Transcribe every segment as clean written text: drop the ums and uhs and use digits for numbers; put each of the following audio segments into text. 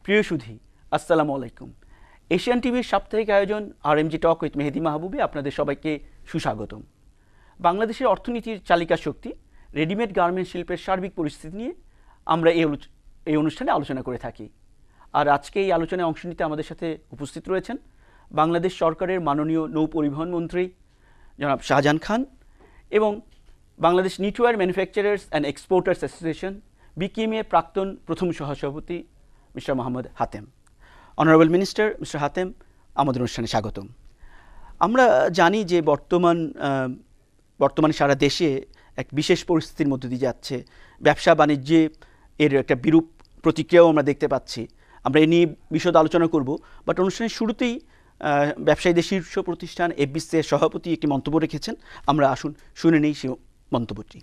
প্রিয় সুধী, আসসালামু আলাইকুম। এশিয়ান টিভির সাপ্তাহিক আয়োজন RMG টক উইথ মেহেদি মাহবুবে আপনাদের সবাইকে সুস্বাগতম। বাংলাদেশের অর্থনীতির চালিকা শক্তি রেডিমেড গার্মেন্ট শিল্পের সার্বিক পরিস্থিতি নিয়ে আমরা এই অনুষ্ঠানে আলোচনা করে থাকি। আর আজকে এই আলোচনায় অংশ নিতে আমাদের সাথে উপস্থিত রয়েছেন বাংলাদেশ সরকারের মাননীয় নৌ পরিবহন মন্ত্রী জনাব শাহজাহান খান এবং Bangladesh knitwear manufacturers and exporters association BKMA প্রাক্তন প্রথম সহসভাপতি mister Mohammad Hatem. Honourable minister mister Hatem, আমাদের অনুষ্ঠানে স্বাগতম। আমরা জানি যে বর্তমানে সারা দেশে এক বিশেষ পরিস্থিতির মধ্য দিয়ে যাচ্ছে। ব্যবসা বাণিজ্যে এর একটা বিরূপ প্রতিক্রিয়াও আমরা দেখতে পাচ্ছি। আমরা এ নিয়ে বিশদ আলোচনা করব, বাট অনুষ্ঠানের শুরুতেই ব্যবসায়ীদের শীর্ষ প্রতিষ্ঠান FBC এর সভাপতি একটি মন্তব্য রেখেছেন। আমরা আসুন শুনে নেই সেই মন্তব্যটি।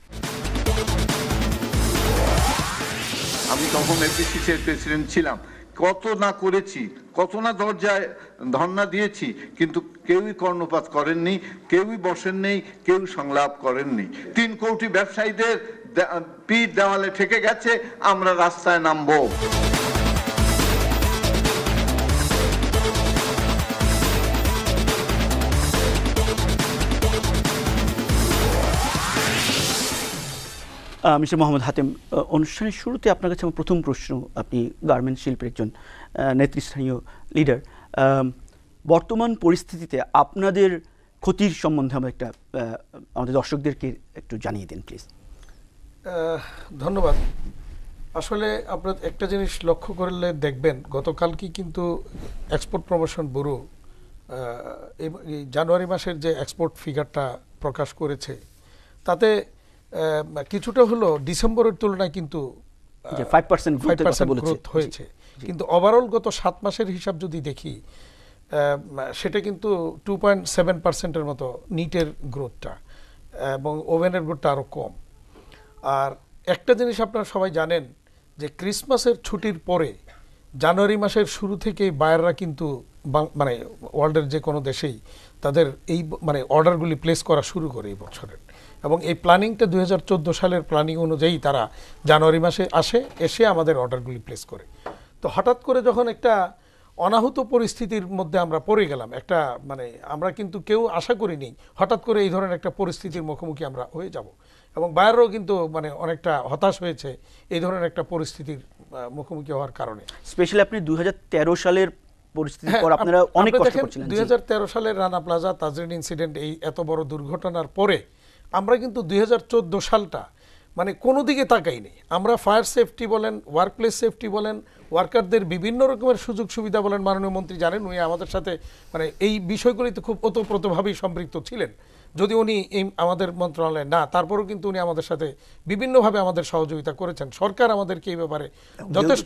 আমি তখন FBC এর প্রেসিডেন্ট ছিলাম। কত না করেছি, কত না দরজায় ধর্ণা দিয়েছি, কিন্তু কেউই কর্ণপাত করেননি, কেউই বসেন নেই, কেউ সংলাপ করেননি। 3 কোটি ব্যবসায়ীদের পিঠ দেওয়ালে ঠেকে গেছে, আমরা রাস্তায় নামবো। মিস্টার মোহাম্মদ হাতেম, অনুষ্ঠানের শুরুতে আপনার কাছে আমার প্রথম প্রশ্ন, আপনি গার্মেন্ট শিল্পের একজন নেতৃস্থানীয় লিডার, বর্তমান পরিস্থিতিতে আপনাদের ক্ষতির সম্বন্ধে আমরা আমাদের দর্শকদেরকে একটু জানিয়ে দিন প্লিজ। ধন্যবাদ। আসলে আপনার একটা জিনিস লক্ষ্য করলে দেখবেন, গতকালকে কিন্তু এক্সপোর্ট প্রমোশন ব্যুরো এই জানুয়ারি মাসের যে এক্সপোর্ট ফিগারটা প্রকাশ করেছে, তাতে কিছুটা হলো ডিসেম্বরের তুলনায় কিন্তু 5% গ্রোথ হয়েছে। কিন্তু ওভারঅল গত 7 মাসের হিসাব যদি দেখি, সেটা কিন্তু 2.7%-এর মতো নিটের গ্রোথটা, এবং ওভেনের গ্রোথটা আরও কম। আর একটা জিনিস আপনারা সবাই জানেন যে ক্রিসমাসের ছুটির পরে জানুয়ারি মাসের শুরু থেকে বায়াররা কিন্তু মানে ওয়ার্ল্ডের যে কোনো দেশেই তাদের এই মানে অর্ডারগুলি প্লেস করা শুরু করে এই বছরের, এবং এই প্ল্যানিংটা 2014 সালের প্ল্যানিং অনুযায়ী তারা জানুয়ারি মাসে এসে আমাদের অর্ডারগুলি প্লেস করে। তো হঠাৎ করে যখন একটা অনাহুত পরিস্থিতির মধ্যে আমরা পড়ে গেলাম, একটা মানে আমরা কিন্তু কেউ আশা করিনি হঠাৎ করে এই ধরনের একটা পরিস্থিতির মুখোমুখি আমরা হয়ে যাব, এবং বাইরেও কিন্তু মানে অনেকটা হতাশ হয়েছে এই ধরনের একটা পরিস্থিতির মুখোমুখি হওয়ার কারণে। স্পেশালি আপনি 2013 সালের পরিস্থিতির পর আপনারা অনেক কষ্ট করছিলেন। 2013 সালের রানা প্লাজা তাজরিন ইনসিডেন্ট, এই এত বড় দুর্ঘটনার পরে আমরা কিন্তু 2014 সালটা মানে কোনো দিকে তাকাইনি। আমরা ফায়ার সেফটি বলেন, ওয়ার্ক প্লেস সেফটি বলেন, ওয়ার্কারদের বিভিন্ন রকমের সুযোগ সুবিধা বলেন, মাননীয় মন্ত্রী জানেন উনি আমাদের সাথে মানে এই বিষয়গুলিতে খুব ওতপ্রোতভাবেই সম্পৃক্ত ছিলেন। যদি উনি এই আমাদের মন্ত্রণালয়ে না, তারপরেও কিন্তু উনি আমাদের সাথে বিভিন্নভাবে আমাদের সহযোগিতা করেছেন। সরকার আমাদেরকে এই ব্যাপারে যথেষ্ট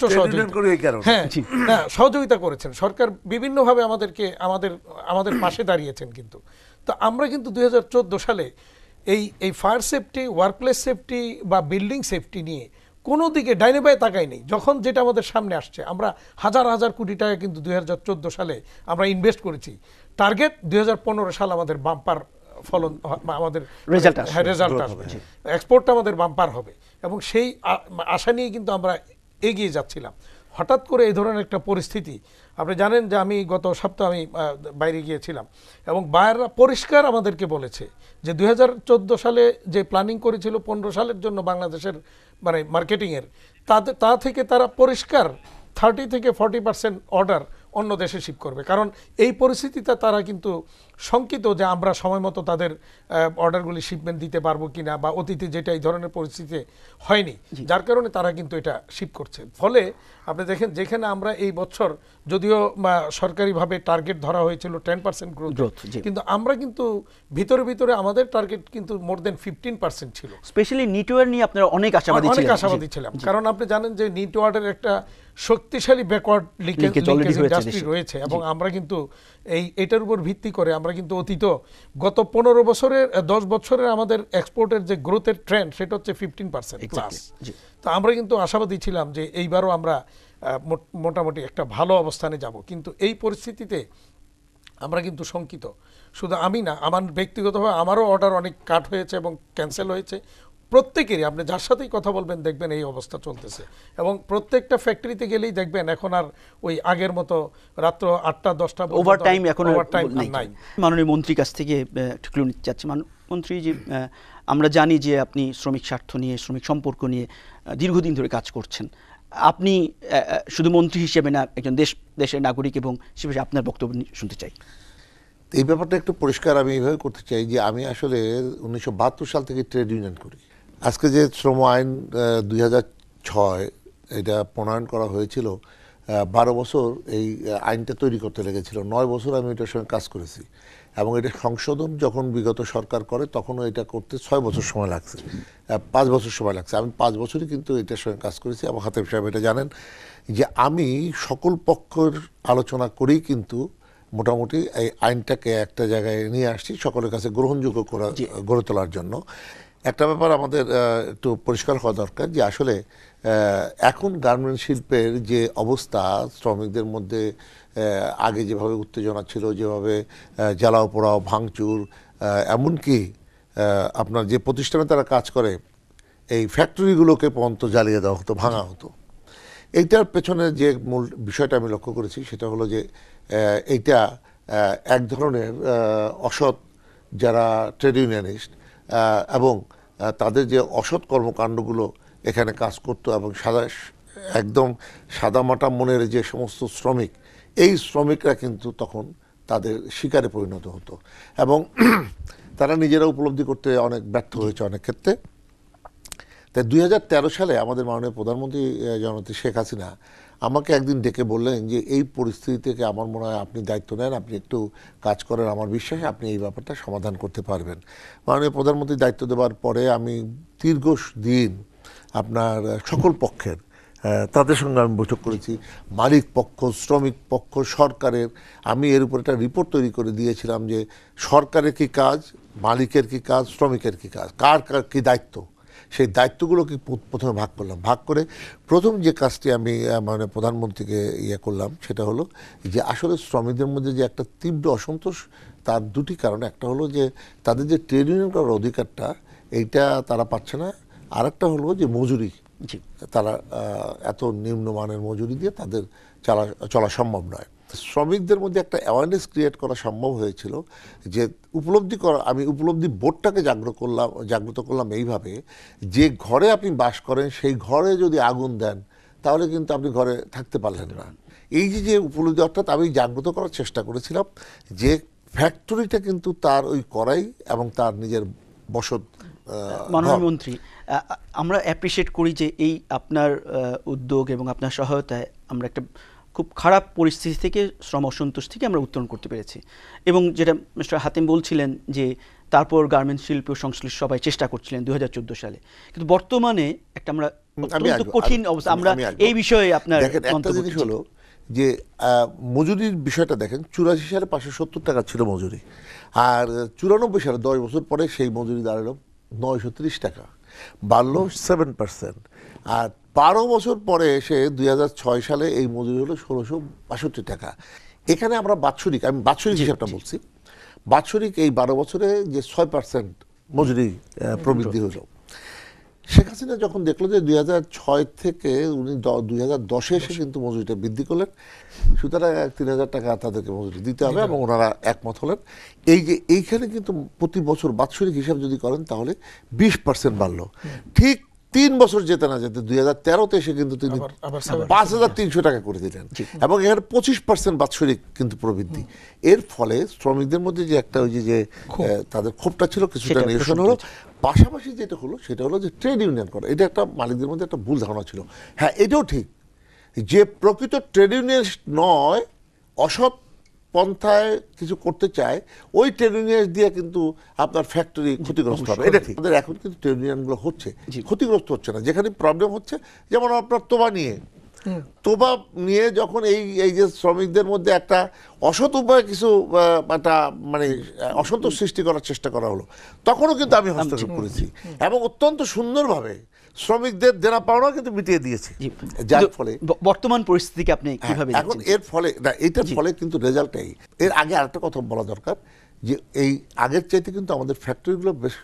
সহযোগিতা করেছেন। সরকার বিভিন্নভাবে আমাদের পাশে দাঁড়িয়েছেন। কিন্তু তো আমরা কিন্তু 2014 সালে এই ফায়ার সেফটি, ওয়ার্কপ্লেস সেফটি বা বিল্ডিং সেফটি নিয়ে কোনো দিকে ডাইনে বায়ে তাকাই নেই। যখন যেটা আমাদের সামনে আসছে, আমরা হাজার হাজার কোটি টাকা কিন্তু 2014 সালে আমরা ইনভেস্ট করেছি। টার্গেট 2015 সাল আমাদের বাম্পার ফলন, আমাদের রেজাল্ট আসবে, এক্সপোর্টটা আমাদের বাম্পার হবে, এবং সেই আশা নিয়ে কিন্তু আমরা এগিয়ে যাচ্ছিলাম। হঠাৎ করে এই ধরনের একটা পরিস্থিতি, আপনি জানেন যে আমি গত সপ্তাহে আমি বাইরে গিয়েছিলাম, এবং বায়াররা পরিষ্কার আমাদেরকে বলেছে যে 2014 সালে যে প্ল্যানিং করেছিল 15 সালের জন্য বাংলাদেশের মানে মার্কেটিংয়ের, তা থেকে তারা পরিষ্কার 30 থেকে 40% অর্ডার অন্য দেশে শিপ করবে। কারণ এই পরিস্থিতিতে তারা কিন্তু শঙ্কিত যে আমরা সময় মতো তাদের অর্ডারগুলি শিপমেন্ট দিতে পারবো কিনা, বা অতীতে যেটা এই ধরনের পরিস্থিতি হয়নি, যার কারণে তারা কিন্তু এটা শিপ করছে। ফলে আপনি দেখেন, যেখানে আমরা এই বছর যদিও সরকারিভাবে টার্গেট ধরা হয়েছিল 10% গ্রোথ, কিন্তু আমরা কিন্তু ভিতরে আমাদের টার্গেট কিন্তু মোর দেন 15% ছিল। স্পেশালি নিটওয়ার নিয়ে আপনারা অনেক আশাবাদী ছিলাম, কারণ আপনি জানেন যে নিটওয়ার্ডের একটা শক্তিশালী ব্যাকওয়ার্ড লিঙ্কেজ ইন্ডাস্ট্রি রয়েছে, এবং আমরা কিন্তু এটার উপর ভিত্তি করে আমরা কিন্তু অতীত গত 10 বছরের আমাদের এক্সপোর্টের যে গ্রোথের ট্রেন্ড, সেটা হচ্ছে 15% প্লাস। তো আমরা কিন্তু আশাবাদী ছিলাম যে এইবারও আমরা মোটামুটি একটা ভালো অবস্থানে যাব। কিন্তু এই পরিস্থিতিতে আমরা কিন্তু শঙ্কিত। শুধু আমি না, আমার ব্যক্তিগতভাবে আমারও অর্ডার অনেক কাট হয়েছে এবং ক্যান্সেল হয়েছে। প্রত্যেকেরই, আপনি যার সাথেই কথা বলবেন দেখবেন এই অবস্থা চলতেছে। এবং প্রত্যেকটা ফ্যাক্টরিতে গেলেই দেখবেন এখন আর ওই আগের মতো রাত্র 8টা 10টা ওভারটাইম এখন নাই। মাননীয় মন্ত্রীর কাছ থেকে একটু ক্লু নিতে চাচ্ছি। মন্ত্রী, যে আমরা জানি যে আপনি শ্রমিক স্বার্থ নিয়ে, শ্রমিক সম্পর্ক নিয়ে দীর্ঘদিন ধরে কাজ করছেন। আপনি শুধু মন্ত্রী হিসেবে না, একজন দেশের নাগরিক, এবং সেভাবে আপনার বক্তব্য শুনতে চাই। এই ব্যাপারটা একটু পরিষ্কার আমি এইভাবে করতে চাই যে আমি আসলে 1972 সাল থেকে ট্রেড ইউনিয়ন করি। আজকে যে শ্রম আইন 2006 এটা প্রণয়ন করা হয়েছিল, 12 বছর এই আইনটা তৈরি করতে লেগেছিল। 9 বছর আমি এটার সঙ্গে কাজ করেছি, এবং এটা সংশোধন যখন বিগত সরকার করে তখনও এটা করতে 6 বছর সময় লাগছে, 5 বছর সময় লাগছে। আমি 5 বছরই কিন্তু এটার সঙ্গে কাজ করেছি। এবং হাতেম সাহেব এটা জানেন যে আমি সকল পক্ষের আলোচনা করেই কিন্তু মোটামুটি এই আইনটাকে একটা জায়গায় নিয়ে আসছি, সকলের কাছে গ্রহণযোগ্য গড়ে তোলার জন্য। একটা ব্যাপার আমাদের একটু পরিষ্কার হওয়া দরকার যে আসলে এখন গার্মেন্টস শিল্পের যে অবস্থা, শ্রমিকদের মধ্যে আগে যেভাবে উত্তেজনা ছিল, যেভাবে জ্বালাও পোড়াও ভাঙচুর, এমনকি আপনার যে প্রতিষ্ঠানে তারা কাজ করে এই ফ্যাক্টরিগুলোকে পর্যন্ত জ্বালিয়ে দেওয়া হতো, ভাঙা হতো। এইটার পেছনে যে মূল বিষয়টা আমি লক্ষ্য করেছি সেটা হলো যে এইটা এক ধরনের অসৎ যারা ট্রেড ইউনিয়নিস্ট এবং তাদের যে অসৎ কর্মকাণ্ডগুলো এখানে কাজ করতো, এবং একদম সাদামাটা মনের যে সমস্ত শ্রমিক, এই শ্রমিকরা কিন্তু তখন তাদের শিকারে পরিণত হতো, এবং তারা নিজেরা উপলব্ধি করতে অনেক ব্যর্থ হয়েছে অনেক ক্ষেত্রে। তাই 2013 সালে আমাদের মাননীয় প্রধানমন্ত্রী জননেত্রী শেখ হাসিনা আমাকে একদিন ডেকে বললেন যে এই পরিস্থিতি থেকে আমার মনে হয় আপনি দায়িত্ব নেন, আপনি একটু কাজ করেন, আমার বিশ্বাস আপনি এই ব্যাপারটা সমাধান করতে পারবেন। মাননীয় প্রধানমন্ত্রী দায়িত্ব দেওয়ার পরে আমি দীর্ঘ দিন আপনার সকল পক্ষের তাদের সঙ্গে আমি বৈঠক করেছি, মালিক পক্ষ, শ্রমিক পক্ষ, সরকারের। আমি এর উপর একটা রিপোর্ট তৈরি করে দিয়েছিলাম যে সরকারের কী কাজ, মালিকের কী কাজ, শ্রমিকের কী কাজ, কার কার কী দায়িত্ব। সেই দায়িত্বগুলোকে প্রথমে ভাগ করলাম। ভাগ করে প্রথম যে কাজটি আমি মানে প্রধানমন্ত্রীকে করলাম সেটা হলো যে আসলে শ্রমিকদের মধ্যে যে একটা তীব্র অসন্তোষ, তার দুটি কারণ। একটা হলো যে তাদের যে ট্রেড ইউনিয়ন করার অধিকারটা এইটা তারা পাচ্ছে না, আর একটা হলো যে মজুরি, তারা এত নিম্নমানের মজুরি দিয়ে তাদের চলা সম্ভব নয়। শ্রমিকদের মধ্যে একটা অ্যাওয়ারনেস ক্রিয়েট করা সম্ভব হয়েছিল যে আমি উপলব্ধি বোর্ডটাকে জাগ্রত করলাম এইভাবে যে ঘরে আপনি বাস করেন সেই ঘরে যদি আগুন দেন তাহলে কিন্তু আপনি ঘরে থাকতে পারলেন না। এই যে উপলব্ধি, অর্থাৎ আমি জাগ্রত করার চেষ্টা করেছিলাম যে ফ্যাক্টরিটা কিন্তু তার ওই করাই এবং তার নিজের বসত। মাননীয় মন্ত্রী, আমরা অ্যাপ্রিসিয়েট করি যে এই আপনার উদ্যোগ এবং আপনার সহায়তায় আমরা একটা খুব খারাপ পরিস্থিতি থেকে, শ্রম অসন্তোষ থেকে আমরা উত্তরণ করতে পেরেছি। এবং যেটা মিস্টার হাতেম বলছিলেন যে তারপর গার্মেন্টস শিল্প সংশ্লিষ্ট সবাই চেষ্টা করছিলেন 2014 সালে, কিন্তু বর্তমানে একটা আমরা কঠিন অবস্থা। আমরা এই বিষয়ে আপনার মন্তব্য হলো যে মজুরির বিষয়টা দেখেন, 84 সালে 570 টাকা ছিল মজুরি, আর 94 সালে 10 বছর পরে সেই মজুরি দাঁড়ালো 930 টাকা, বাড়লো 7%। আর 12 বছর পরে এসে 2006 সালে এই মজুরি হলো 1662 টাকা। এখানে আমরা আমি বাৎসরিক হিসাবটা বলছি, বাৎসরিক এই 12 বছরে যে 6% মজুরি প্রবৃদ্ধি হলো। শেখ হাসিনা যখন দেখলো যে 2006 থেকে উনি 2010-এ এসে কিন্তু মজুরিটা বৃদ্ধি করলেন, সুতরাং 3000 টাকা তাদেরকে মজুরি দিতে হবে, এবং ওনারা একমত হলেন। এইখানে কিন্তু প্রতি বছর বাৎসরিক হিসাব যদি করেন তাহলে 20% বাড়লো। ঠিক 3 বছর যেতে না যেতে 2013-তে এসে কিন্তু তিনি 5300 টাকা করে দিলেন, এবং এখানে 25% বাৎসরিক কিন্তু প্রবৃদ্ধি। এর ফলে শ্রমিকদের মধ্যে যে একটা ওই যে তাদের ক্ষোভটা ছিল কিছুটা নিরসন হলো। পাশাপাশি যেটা হলো সেটা হলো যে ট্রেড ইউনিয়ন করা, এটা একটা মালিকদের মধ্যে একটা ভুল ধারণা ছিল। হ্যাঁ, এটাও ঠিক যে প্রকৃত ট্রেড ইউনিয়ন নয়, অসৎ পন্থায় কিছু করতে চায়, ওই ট্রেড ইউনিয়ন দিয়ে কিন্তু আপনার ফ্যাক্টরি ক্ষতিগ্রস্ত হবে, এটা ঠিক। আমাদের এখন কিন্তু ট্রেড ইউনিয়নগুলো হচ্ছে, ক্ষতিগ্রস্ত হচ্ছে না। যেখানে প্রবলেম হচ্ছে, যেমন আপনার তোবা নিয়ে যখন এই যে শ্রমিকদের মধ্যে একটা অসৎ উপায়ে কিছু একটা মানে অসন্তোষ সৃষ্টি করার চেষ্টা করা হলো, তখনও কিন্তু আমি হস্তক্ষেপ করেছি, এবং অত্যন্ত সুন্দরভাবে শ্রমিকদের দেনা পাওনা কিন্তু মিটিয়ে দিয়েছি। যার ফলে বর্তমান পরিস্থিতিকে আপনি কিভাবে এখন এর ফলে না, এটার ফলে কিন্তু রেজাল্টটাই। এর আগে আরেকটা কথা বলা দরকার যে এই আগের চাইতে কিন্তু আমাদের ফ্যাক্টরিগুলো বেশ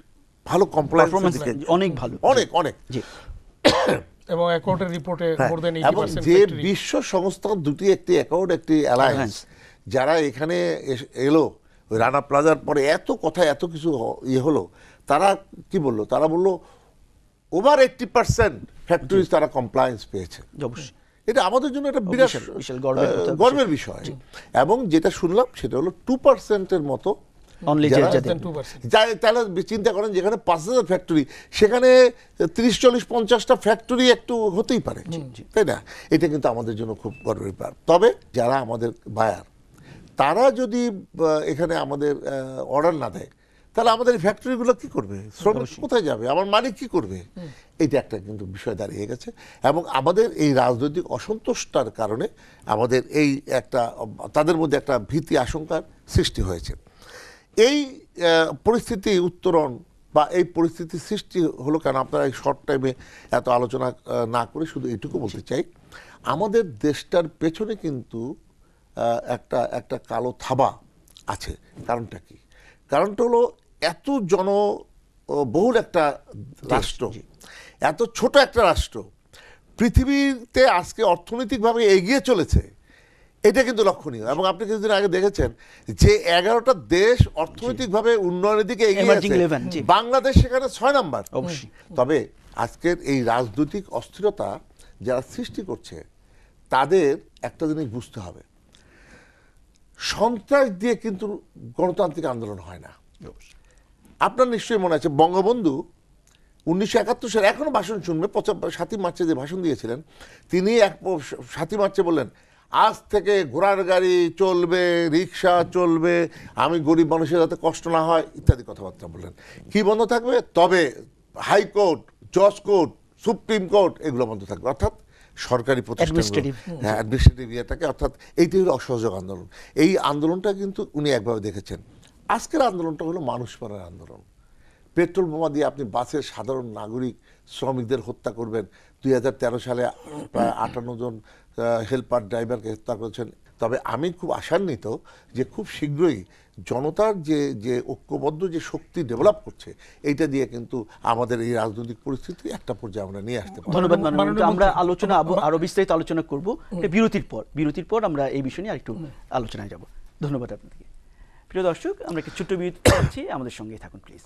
ভালো কমপ্লায়েন্স Performance অনেক ভালো। অনেক অনেক জি এবং অ্যাকাউন্টের রিপোর্টে মোর দেন এবং 80% যে factory। বিশ্ব সংস্থা দুটি, একটি অ্যাকাউন্ট একটি অ্যালায়েন্স, যারা এখানে এলো ওই রানা প্লাজার পরে এত কথা এত কিছু ইয়ে হলো, তারা কি বললো? তারা বললো ওভার 80% ফ্যাক্টরিজ তারা কমপ্লায়েন্স পেয়েছে। অবশ্যই এটা আমাদের জন্য একটা বিরাট বিশাল গর্বের বিষয়। এবং যেটা শুনলাম সেটা হলো 2%-এর মতো অনলি Less than 2%। তাহলে চিন্তা করেন যেখানে 5,000 ফ্যাক্টরি, সেখানে 30-40-50টা ফ্যাক্টরি একটু হতেই পারে, তাই না? এটা কিন্তু আমাদের জন্য খুব গর্বের ব্যাপার। তবে যারা আমাদের বায়ার, তারা যদি এখানে আমাদের অর্ডার না দেয়, তাহলে আমাদের এই ফ্যাক্টরিগুলো কি করবে? শ্রমিক কোথায় যাবে? আমার মালিক কি করবে? এটা একটা কিন্তু বিষয় দাঁড়িয়ে গেছে। এবং আমাদের এই রাজনৈতিক অসন্তোষটার কারণে আমাদের এই একটা তাদের মধ্যে একটা ভীতি আশঙ্কার সৃষ্টি হয়েছে। এই পরিস্থিতি উত্তরণ বা এই পরিস্থিতি সৃষ্টি হলো কেন? আপনারা এই শর্ট টাইমে এত আলোচনা না করে শুধু এইটুকু বলতে চাই, আমাদের দেশটার পেছনে কিন্তু একটা একটা কালো থাবা আছে। কারণটা কি? কারণটা হলো এত জনবহুল একটা রাষ্ট্র, এত ছোট একটা রাষ্ট্র পৃথিবীতে আজকে অর্থনৈতিকভাবে এগিয়ে চলেছে, এটা কিন্তু লক্ষণীয়। এবং আপনি কিছুদিন আগে দেখেছেন যে 11টা দেশ অর্থনৈতিকভাবে উন্নয়নের দিকে এগিয়ে আছে, বাংলাদেশ সেখানে 6 নাম্বার। তবে আজকের এই রাজনৈতিক অস্থিরতা যারা সৃষ্টি করছে, তাদের একটা জিনিস বুঝতে হবে, সন্ত্রাস দিয়ে কিন্তু গণতান্ত্রিক আন্দোলন হয় না। আপনার নিশ্চয়ই মনে আছে বঙ্গবন্ধু 1971 সালে, এখনো ভাষণ শুনবে, 7ই মার্চে যে ভাষণ দিয়েছিলেন, তিনি 7ই মার্চে বললেন আজ থেকে ঘোড়ার গাড়ি চলবে, রিক্সা চলবে, আমি গরিব মানুষের যাতে কষ্ট না হয় ইত্যাদি কথাবার্তা বললেন। কি বন্ধ থাকবে? তবে হাইকোর্ট, জজ কোর্ট, সুপ্রিম কোর্ট এগুলো বন্ধ থাকবে, অর্থাৎ সরকারি প্রতিষ্ঠানগুলো, হ্যাঁ অ্যাডমিনিস্ট্রেটিভ ইয়েটাকে, অর্থাৎ এইটাই হলো অসহযোগ আন্দোলন। এই আন্দোলনটা কিন্তু উনি একভাবে দেখেছেন। আজকের আন্দোলনটা হলো মানুষ মারার আন্দোলন। পেট্রোল বোমা দিয়ে আপনি বাসের সাধারণ নাগরিক শ্রমিকদের হত্যা করবেন। 2013 সালে প্রায় 58 জন হেল্পার ড্রাইভারকে হত্যা করেছেন। তবে আমি খুব আশান্বিত যে খুব শীঘ্রই জনতার যে ঐক্যবদ্ধ যে শক্তি ডেভেলপ করছে, এইটা দিয়ে কিন্তু আমাদের এই রাজনৈতিক পরিস্থিতি একটা পর্যায়ে আমরা নিয়ে আসতে পারি। ধন্যবাদ মাননীয়। আমরা আলোচনা আরো বিস্তারিত আলোচনা করব বিরতির পর আমরা এই বিষয় নিয়ে আরেকটু আলোচনায় যাব। ধন্যবাদ আপনাদেরকে। প্রিয় দর্শক, আমরা একটু ছোট্ট বিরতি নিচ্ছি, আমাদের সঙ্গেই থাকুন প্লিজ।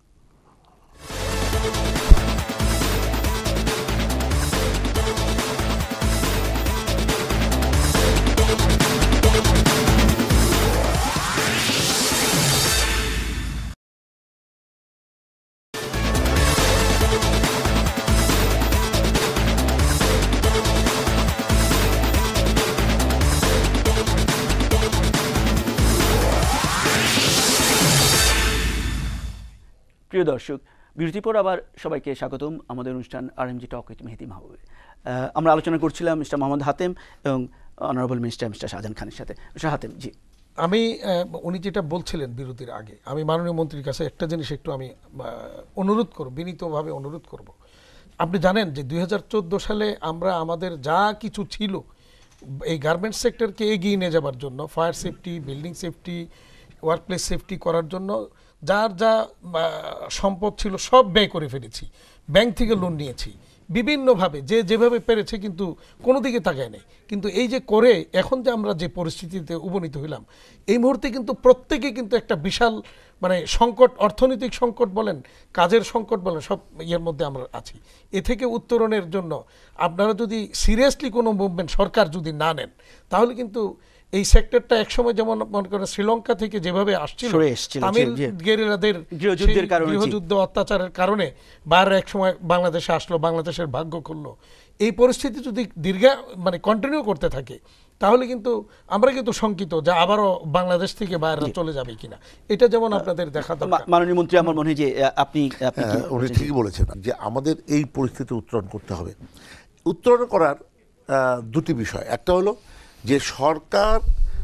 প্রিয় দর্শক, বিরতির পর আবার সবাইকে স্বাগতম আমাদের অনুষ্ঠান আরএমজি টক উইথ মেহেদি মাহবুবে। আমরা আলোচনা করছিলাম মিস্টার মোহাম্মদ হাতেম এবং অনারেবল মিনিস্টার মিস্টার শাহজাহান খানের সাথে। মিস্টার হাতেম, জি। আমি উনি যেটা বলছিলেন বিরতির আগে, আমি মাননীয় মন্ত্রীর কাছে একটা জিনিস একটু আমি অনুরোধ করব, বিনীতভাবে অনুরোধ করব। আপনি জানেন যে 2014 সালে আমরা আমাদের যা কিছু ছিল এই গার্মেন্টস সেক্টরকে এগিয়ে নিয়ে যাবার জন্য, fire safety, building safety, workplace safety করার জন্য যার যা সম্পদ ছিল সব ব্যয় করে ফেলেছি, ব্যাংক থেকে লোন নিয়েছি বিভিন্নভাবে, যেভাবে পেরেছে, কিন্তু কোনো দিকে তাকায় নেই। কিন্তু এই যে করে এখন যে আমরা যে পরিস্থিতিতে উপনীত হইলাম, এই মুহূর্তে কিন্তু প্রত্যেকে কিন্তু একটা বিশাল সংকট, অর্থনৈতিক সংকট বলেন, কাজের সংকট বলেন, সব ইয়ের মধ্যে আমরা আছি। এ থেকে উত্তরণের জন্য আপনারা যদি সিরিয়াসলি কোনো মুভমেন্ট সরকার যদি না নেন, তাহলে কিন্তু এই সেক্টরটা একসময় যেমন মনে করেন শ্রীলঙ্কা থেকে যেভাবে আসছিল তামিল গেরিলাদের গৃহযুদ্ধ অত্যাচারের কারণে বাইরে একসময় বাংলাদেশে আসলো, বাংলাদেশের ভাগ্য খুললো। এই পরিস্থিতি যদি কন্টিনিউ করতে থাকে, তাহলে কিন্তু আমরা কিন্তু শঙ্কিত যে আবারও বাংলাদেশ থেকে বাইরে চলে যাবে কিনা। এটা যেমন আপনাদের দেখা দরকার। মাননীয় মন্ত্রী, আমার মনে হয় যে আপনি উনি ঠিকই বলেছেন যে আমাদের এই পরিস্থিতি উত্তরণ করতে হবে। উত্তরণ করার দুটি বিষয়, একটা হলো যে সরকার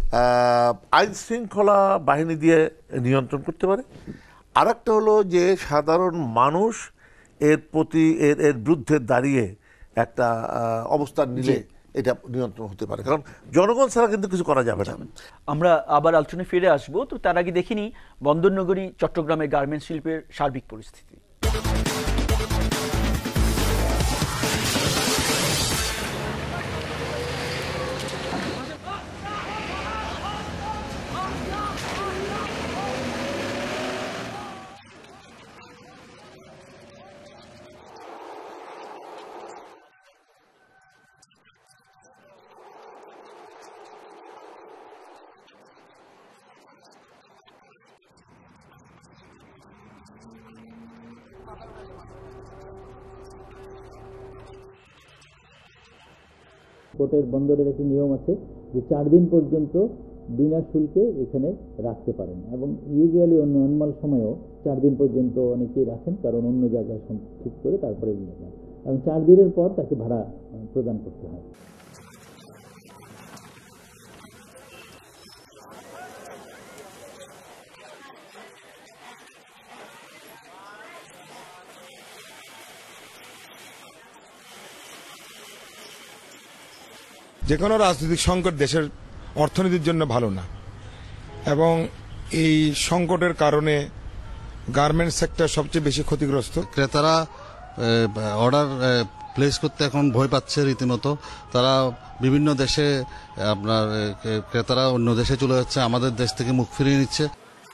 আইন শৃঙ্খলা বাহিনী দিয়ে নিয়ন্ত্রণ করতে পারে, আর একটা হলো যে সাধারণ মানুষ এর প্রতি এর বিরুদ্ধে দাঁড়িয়ে একটা অবস্থান নিলে এটা নিয়ন্ত্রণ হতে পারে, কারণ জনগণ ছাড়া কিন্তু কিছু করা যাবে না। আমরা আবার আলোচনায় ফিরে আসবো, তো তার আগে দেখিনি বন্দরনগরী চট্টগ্রামের গার্মেন্টস শিল্পের সার্বিক পরিস্থিতি। পোর্টের বন্দরের একটি নিয়ম আছে যে 4 দিন পর্যন্ত বিনা শুল্কে এখানে রাখতে পারেন, এবং ইউজুয়ালি অন্য নর্মাল সময়েও 4 দিন পর্যন্ত অনেকেই রাখেন, কারণ অন্য জায়গায় ঠিক করে তারপরে নিয়ে যান, এবং 4 দিনের পর তাকে ভাড়া প্রদান করতে হয়। যে কোনো রাজনৈতিক সংকট দেশের অর্থনীতির জন্য ভালো না, এবং এই সংকটের কারণে গার্মেন্টস সেক্টর সবচেয়ে বেশি ক্ষতিগ্রস্ত। ক্রেতারা অর্ডার প্লেস করতে এখন ভয় পাচ্ছে রীতিমতো। তারা বিভিন্ন দেশে আপনার ক্রেতারা অন্য দেশে চলে যাচ্ছে, আমাদের দেশ থেকে মুখ ফিরিয়ে নিচ্ছে।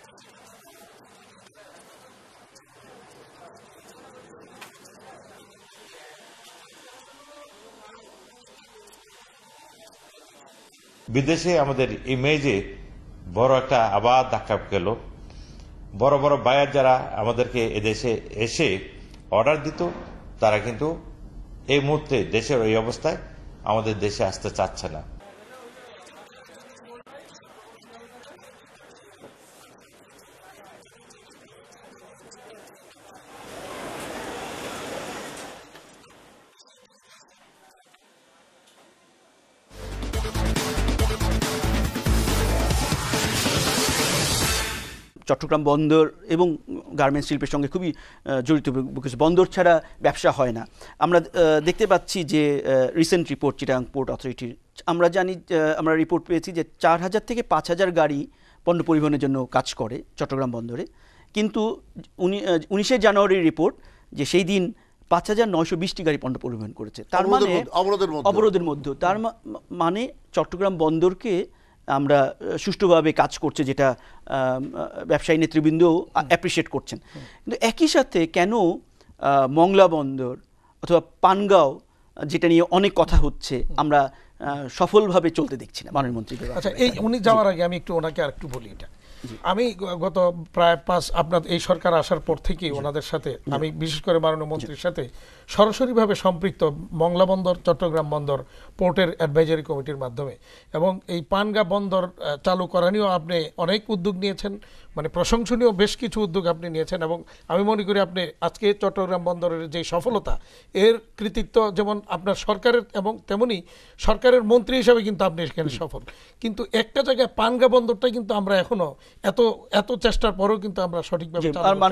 বিদেশে আমাদের ইমেজে বড় একটা আবার ধাক্কা গেল। বড় বড় বায়ার যারা আমাদেরকে এদেশে এসে অর্ডার দিত, তারা কিন্তু এই মুহূর্তে দেশের এই অবস্থায় আমাদের দেশে আসতে চাচ্ছে না। চট্টগ্রাম বন্দর এবং গার্মেন্টস শিল্পের সঙ্গে খুবই জড়িত, বিকজ বন্দর ছাড়া ব্যবসা হয় না। আমরা দেখতে পাচ্ছি যে রিসেন্ট রিপোর্ট চিটাগাং পোর্ট অথরিটির, আমরা রিপোর্ট পেয়েছি যে 4000 থেকে 5000 গাড়ি পণ্য পরিবহনের জন্য কাজ করে চট্টগ্রাম বন্দরে, কিন্তু 19শে জানুয়ারির রিপোর্ট যে সেই দিন 5920টি গাড়ি পণ্য পরিবহন করেছে, তার মানে অবরোধের মধ্যে। তার মানে চট্টগ্রাম বন্দরকে আমরা সুষ্ঠুভাবে কাজ করছে, যেটা ব্যবসায়ী নেতৃবৃন্দও অ্যাপ্রিসিয়েট করছেন। কিন্তু একই সাথে কেন মংলা বন্দর অথবা পানগাঁও, যেটা নিয়ে অনেক কথা হচ্ছে, আমরা সফলভাবে চলতে দেখছি না মাননীয় মন্ত্রী? আচ্ছা, এই উনি যাওয়ার আগে আমি ওনাকে আরেকটু বলি। এটা আমি গত প্রায় 5 আপনার এই সরকার আসার পর থেকে ওনাদের সাথে আমি বিশেষ করে মাননীয় মন্ত্রীর সাথে সরাসরিভাবে সম্পৃক্ত মংলা বন্দর, চট্টগ্রাম বন্দর পোর্টের অ্যাডভাইজারি কমিটির মাধ্যমে, এবং এই পানগাঁ বন্দর চালু করা নিয়েও আপনি অনেক উদ্যোগ নিয়েছেন, মানে প্রশংসনীয় বেশ কিছু উদ্যোগ আপনি নিয়েছেন। এবং আমি মনে করি আপনি আজকে চট্টগ্রাম বন্দরের যে সফলতা, এর কৃতিত্ব যেমন আপনার সরকারের, এবং তেমনি সরকারের মন্ত্রী হিসাবে কিন্তু আপনি এখানে সফল। কিন্তু একটা জায়গায় পানগাঁ বন্দরটা কিন্তু আমরা এখনো এত চেষ্টার পরেও কিন্তু আমরা সঠিকভাবে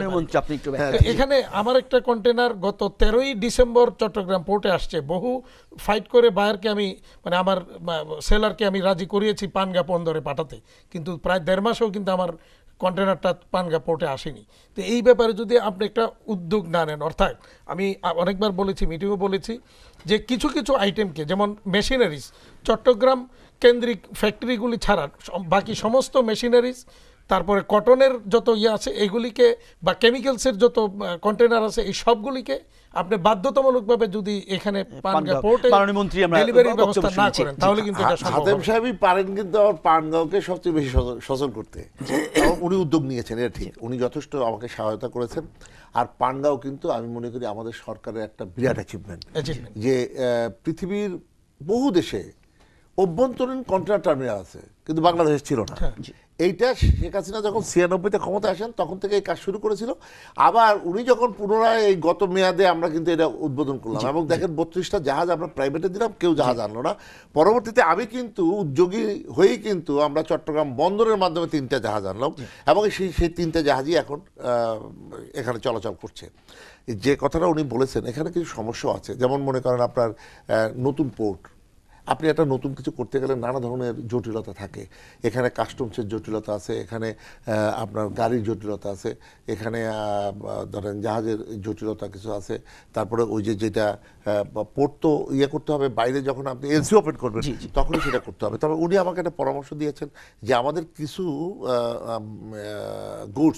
এখানে আমার একটা কন্টেনার গত 13ই ডিসেম্বর চট্টগ্রাম পোর্টে আসছে। বহু ফাইট করে বায়ারকে আমি, মানে আমার সেলারকে আমি রাজি করিয়েছি পানগাঁ বন্দরে পাঠাতে, কিন্তু প্রায় 1.5 মাসেও কিন্তু আমার কন্টেনারটা পানগাঁ পোর্টে আসেনি। তো এই ব্যাপারে যদি আপনি একটা উদ্যোগ না নেন, অর্থাৎ আমি অনেকবার বলেছি, মিটিংও বলেছি, যে কিছু কিছু আইটেমকে, যেমন মেশিনারিজ, চট্টগ্রাম কেন্দ্রিক ফ্যাক্টরিগুলি ছাড়া বাকি সমস্ত মেশিনারিজ, তারপরে কটনের যত আছে এগুলিকে, বা কেমিক্যালসের যত কন্টেনার আছে, এই সবগুলিকে আপনি বাধ্যতামূলকভাবে যদি এখানে পানগাঁ পোর্টে ডেলিভারির ব্যবস্থা না করেন, তাহলে কিন্তু এটা সম্ভব হবে না। সাহেবই পারেন কিন্তু আমার পানগাঁওকে সবচেয়ে বেশি সচল করতে। উনি উদ্যোগ নিয়েছেন, এটা ঠিক, উনি যথেষ্ট আমাকে সহায়তা করেছেন। আর পানগাঁও কিন্তু আমি মনে করি আমাদের সরকারের একটা বিরাট অ্যাচিভমেন্ট, যে পৃথিবীর বহু দেশে অভ্যন্তরীণ কন্টেনার টার্মিনাল আছে, কিন্তু বাংলাদেশ ছিল না। এইটা শেখ হাসিনা যখন 96-তে ক্ষমতা আসেন তখন থেকে এই কাজ শুরু করেছিল। আবার উনি যখন পুনরায় এই গত মেয়াদে আমরা কিন্তু এটা উদ্বোধন করলাম, এবং দেখেন 32টা জাহাজ আমরা প্রাইভেটে দিলাম, কেউ জাহাজ আনলো না। পরবর্তীতে আমি কিন্তু উদ্যোগী হয়েই কিন্তু আমরা চট্টগ্রাম বন্দরের মাধ্যমে 3টা জাহাজ আনলাম, এবং সেই 3টা জাহাজই এখন এখানে চলাচল করছে। যে কথাটা উনি বলেছেন, এখানে কিছু সমস্যা আছে। যেমন মনে করেন আপনার নতুন পোর্ট, আপনি একটা নতুন কিছু করতে গেলে নানা ধরনের জটিলতা থাকে। এখানে কাস্টমসের জটিলতা আছে, এখানে আপনার গাড়ির জটিলতা আছে, এখানে ধরেন জাহাজের জটিলতা কিছু আছে। তারপরে ওই যেটা পোর্ট তো করতে হবে, বাইরে যখন আপনি এলসি ওপেন করবেন তখনই সেটা করতে হবে। তবে উনি আমাকে একটা পরামর্শ দিয়েছেন যে আমাদের কিছু গুডস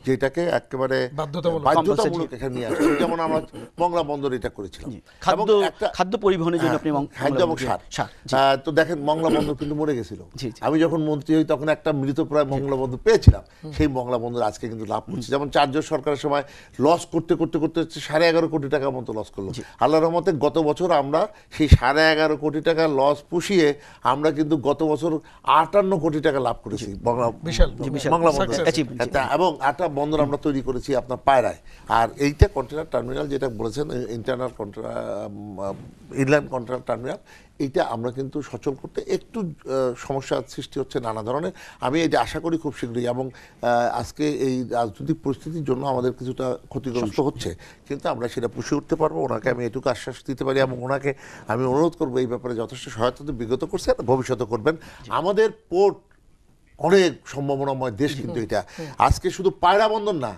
যেটাকে একেবারে বাধ্যতামূলক এখানে নিয়ে আসে। যেমন আমরা মংলা বন্দর এটা করেছিলাম, খাদ্য পরিবহনের জন্য আপনি খাদ্য এবং সার। তো দেখেন মংলা বন্দর কিন্তু মরে গেছিল। আমি যখন মন্ত্রী হই তখন একটা মৃতপ্রায় মংলা বন্দর পেয়েছিলাম, সেই মংলা বন্দর আজকে কিন্তু লাভ করছে। যেমন 4 জন সরকারের সময় লস করতে করতে করতে 11.5 কোটি টাকার মতো লস করলো। আল্লাহর রহমতে গত বছর আমরা সেই 11.5 কোটি টাকা লস পুষিয়ে আমরা কিন্তু গত বছর 58 কোটি টাকা লাভ করেছি মংলা বন্দর, এবং 8টা বন্দর আমরা তৈরি করেছি আপনার পায়রায়। আর এইটা কন্টেনার টার্মিনাল যেটা বলেছেন ইন্টারনাল ইনল্যান্ড কন্টেনার টার্মিনাল, এইটা আমরা কিন্তু সচল করতে একটু সমস্যার সৃষ্টি হচ্ছে নানা ধরনের। আমি এটা আশা করি খুব শীঘ্রই, এবং আজকে এই রাজনৈতিক পরিস্থিতির জন্য আমাদের কিছুটা ক্ষতিগ্রস্ত হচ্ছে, কিন্তু আমরা সেটা পুষে উঠতে পারবো। ওনাকে আমি এটুকু আশ্বাস দিতে পারি, এবং ওনাকে আমি অনুরোধ করবো এই ব্যাপারে যথেষ্ট সহায়তা তো বিগত করছে, ভবিষ্যতে করবেন। আমাদের পোর্ট অনেক সম্ভাবনাময় দেশ, কিন্তু এটা আজকে শুধু পায়রা বন্দর না,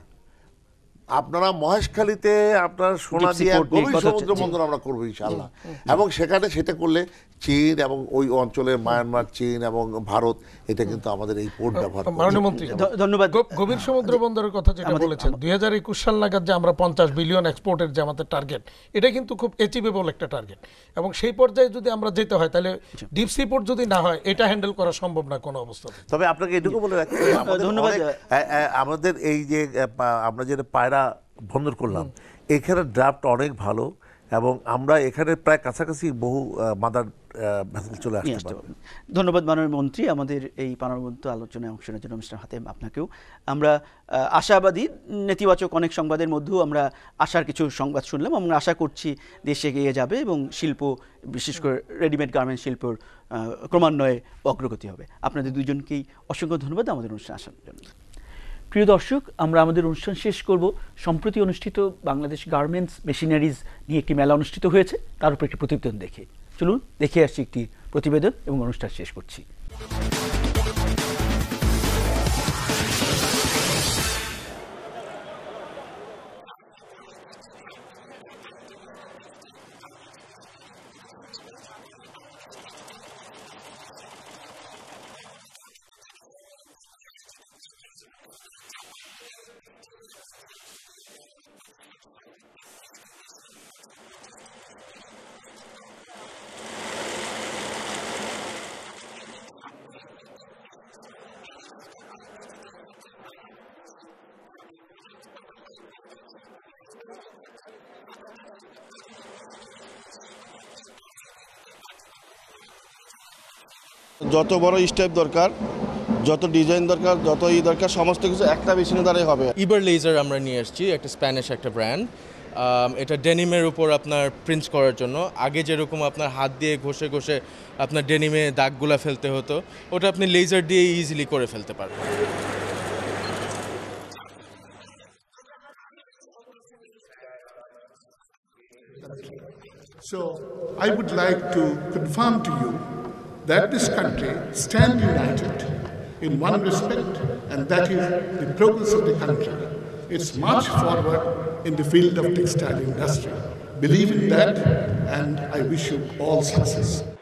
আপনারা মহেশখালীতে আপনার সোনা দিয়ে গভীর সমুদ্র বন্দর আমরা করবো ইনশাআল্লাহ, এবং সেখানে সেটা করলে চীন এবং ওই অঞ্চলের মায়ানমার, চীন এবং ভারত এটা কিন্তু আমাদের এই পোর্ট ব্যবহার করে। মাননীয় মন্ত্রী ধন্যবাদ। গভীর সমুদ্র বন্দরের কথা যেটা বলেছেন 2021 সাল নাগাদ যে আমরা 50 বিলিয়ন এক্সপোর্টের যে আমাদের টার্গেট, এটা কিন্তু খুব অ্যাচিভেবল একটা টার্গেট, এবং সেই পর্যায়ে যদি আমরা যেতে হয় তাহলে ডিপ সি পোর্ট যদি না হয় এটা হ্যান্ডেল করা সম্ভব না কোনো অবস্থাতে। তবে আপনাকে এটুকু বলে রাখতে ধন্যবাদ, আমাদের এই যে আমরা যেটা পায়রা বন্দর করলাম এখানে ড্রাফট অনেক ভালো, এবং আমরা এখানে প্রায় কাছাকাছি বহু মাদার ভেসেল চলে আসতে পারবে। ধন্যবাদ মাননীয় মন্ত্রী আমাদের এই প্রাণবন্ত আলোচনায় অংশ নেওয়ার জন্য। মিস্টার হাতেম আপনাকেও আমরা আশাবাদী, নেতিবাচক অনেক সংবাদের মধ্যেও আমরা আশার কিছু সংবাদ শুনলাম, আমরা আশা করছি দেশ এগিয়ে যাবে এবং শিল্প, বিশেষ করে রেডিমেড গার্মেন্ট শিল্পর ক্রমান্বয়ে অগ্রগতি হবে। আপনাদের দুজনকেই অসংখ্য ধন্যবাদ আমাদের অনুষ্ঠানে আসার জন্য। প্রিয় দর্শক, আমরা আমাদের অনুষ্ঠান শেষ করব। সম্প্রতি অনুষ্ঠিত বাংলাদেশ গার্মেন্টস মেশিনারিজ নিয়ে একটি মেলা অনুষ্ঠিত হয়েছে, তার উপর একটি প্রতিবেদন দেখে চলুন দেখে আসছি একটি প্রতিবেদন এবং অনুষ্ঠান শেষ করছি। যত বড় স্টেপ দরকার, যত ডিজাইন দরকার, যত দরকার, সমস্ত কিছু একটা মেশিনের দ্বারাই হবে। ইবার লেজার আমরা নিয়ে আসছি, একটা স্প্যানিশ একটা ব্র্যান্ড। এটা ডেনিমের উপর আপনার প্রিন্ট করার জন্য। আগে যেরকম আপনার হাত দিয়ে ঘষে ঘষে আপনার ডেনিমে দাগগুলা ফেলতে হতো, ওটা আপনি লেজার দিয়ে ইজিলি করে ফেলতে পারবেন। So I would like to confirm to you that this country stands united in one respect, and that is the progress of the country. It's march forward in the field of textile industry. Believe in that, and I wish you all success.